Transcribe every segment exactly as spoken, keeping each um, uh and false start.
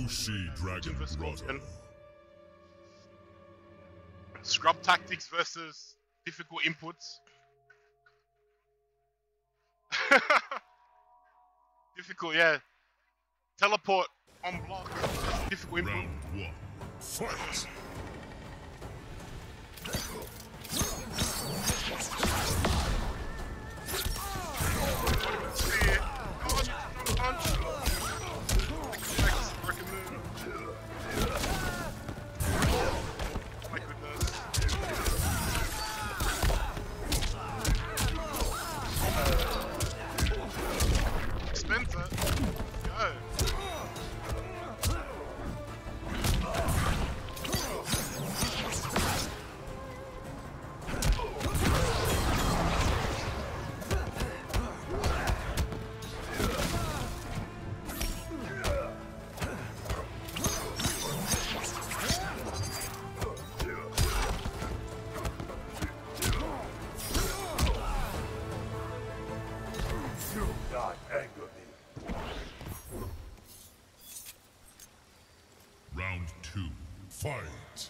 Sushi Dragon Brother. Scrub tactics versus difficult inputs. Difficult, yeah. Teleport on block. Difficult input. Round one. Fight! Spear. Oh, you punch. Next, broken move. My goodness. Spencer. Go. Round two. Fight!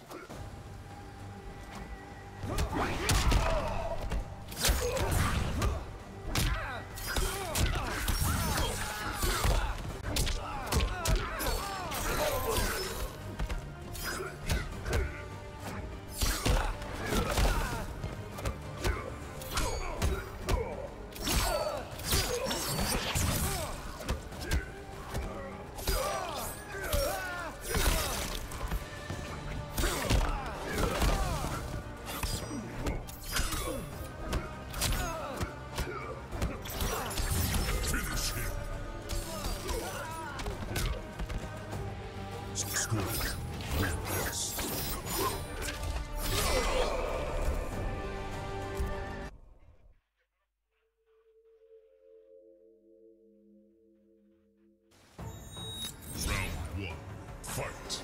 Fight!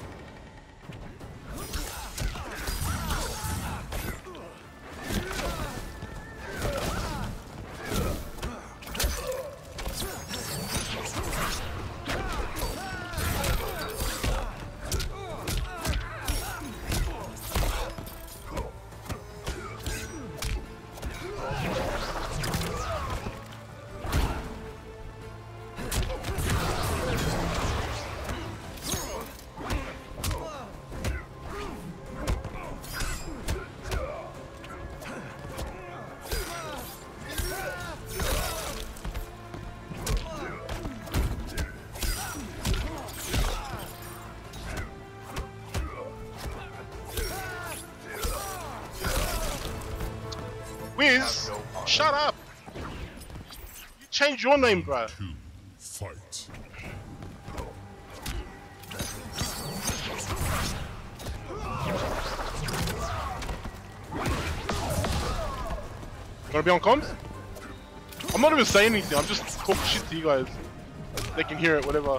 Wiz, shut up! You changed your name, bro. Two. Fight! Wanna be on comms? I'm not even saying anything, I'm just talking shit to you guys. They can hear it, whatever.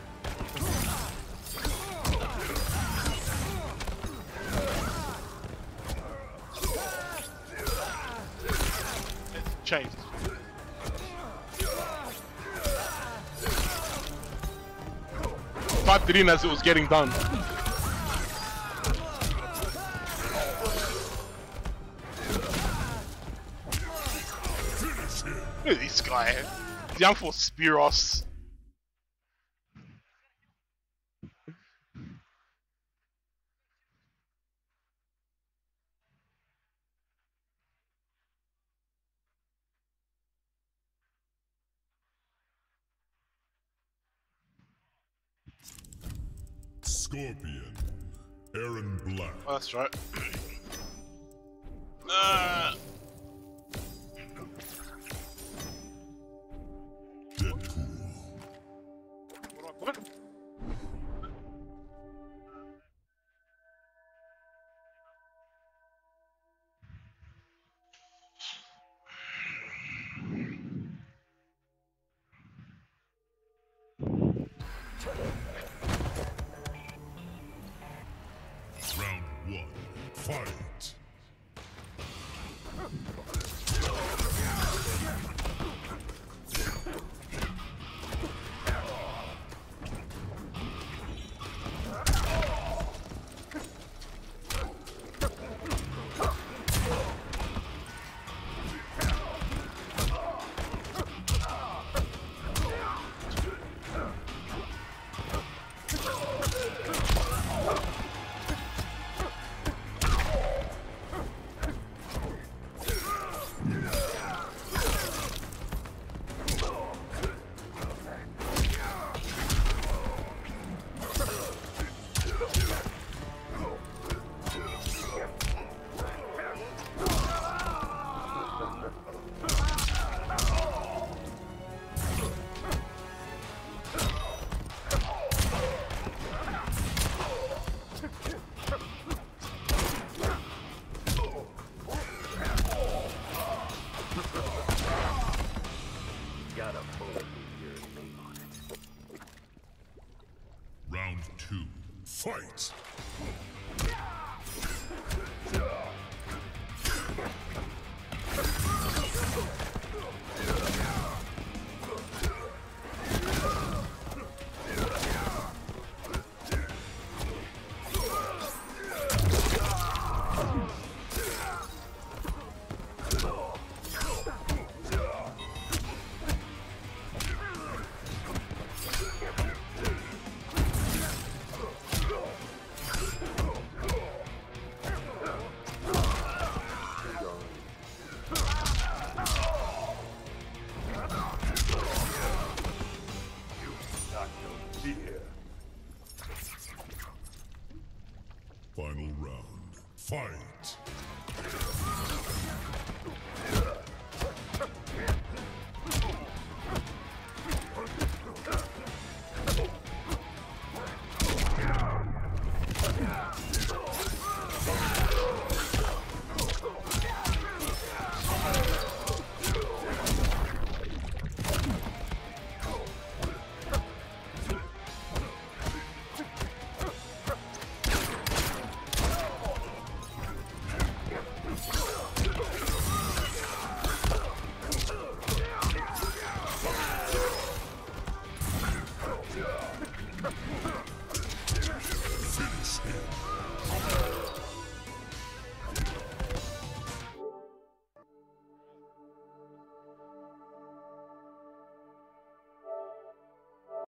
It's changed. Typed it in as it was getting done. Look at this guy. He's young for Spiros. Scorpion, Aaron Black. Oh, that's right. uh. Deadpool. What do I put? Round one. Fight! two, fight! Final round. Fight!